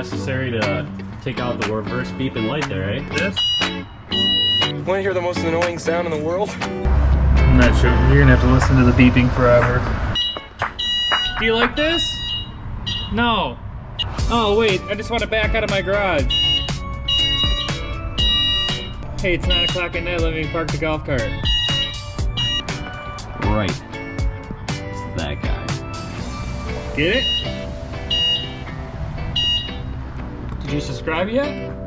necessary to take out the reverse beeping light there, eh? This? Want to hear the most annoying sound in the world? I'm not sure. You're gonna have to listen to the beeping forever. Do you like this? No. Oh wait, I just want to back out of my garage. Hey, it's 9 o'clock at night. Let me park the golf cart. Right. It's that guy. Get it? Did you subscribe yet?